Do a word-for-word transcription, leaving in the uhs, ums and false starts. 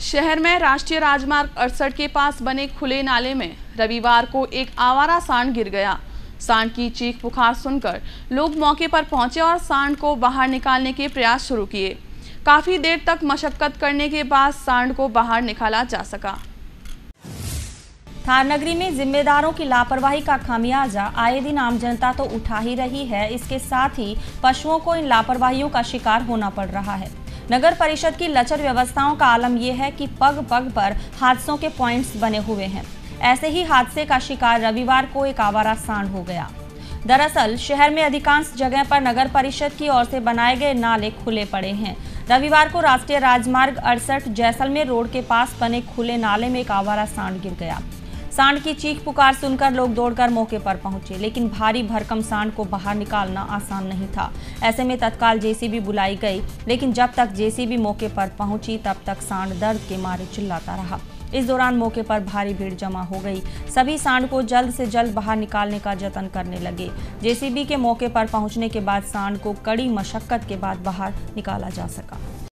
शहर में राष्ट्रीय राजमार्ग अड़सठ के पास बने खुले नाले में रविवार को एक आवारा सांड गिर गया। सांड की चीख पुकार सुनकर लोग मौके पर पहुंचे और सांड को बाहर निकालने के प्रयास शुरू किए। काफी देर तक मशक्कत करने के बाद सांड को बाहर निकाला जा सका। थार नगरी में जिम्मेदारों की लापरवाही का खामियाजा आए दिन आम जनता तो उठा ही रही है, इसके साथ ही पशुओं को इन लापरवाहियों का शिकार होना पड़ रहा है। नगर परिषद की लचर व्यवस्थाओं का आलम यह है कि पग पग पर हादसों के पॉइंट्स बने हुए हैं। ऐसे ही हादसे का शिकार रविवार को एक आवारा सांड हो गया। दरअसल शहर में अधिकांश जगह पर नगर परिषद की ओर से बनाए गए नाले खुले पड़े हैं। रविवार को राष्ट्रीय राजमार्ग अड़सठ जैसलमेर रोड के पास बने खुले नाले में एक आवारा सांड गिर गया। सांड की चीख पुकार सुनकर लोग दौड़कर मौके पर पहुंचे, लेकिन भारी भरकम सांड को बाहर निकालना आसान नहीं था। ऐसे में तत्काल जेसीबी बुलाई गई, लेकिन जब तक जेसीबी मौके पर पहुंची तब तक सांड दर्द के मारे चिल्लाता रहा। इस दौरान मौके पर भारी भीड़ जमा हो गई। सभी सांड को जल्द से जल्द बाहर निकालने का जतन करने लगे। जेसीबी के मौके पर पहुंचने के बाद सांड को कड़ी मशक्कत के बाद बाहर निकाला जा सका।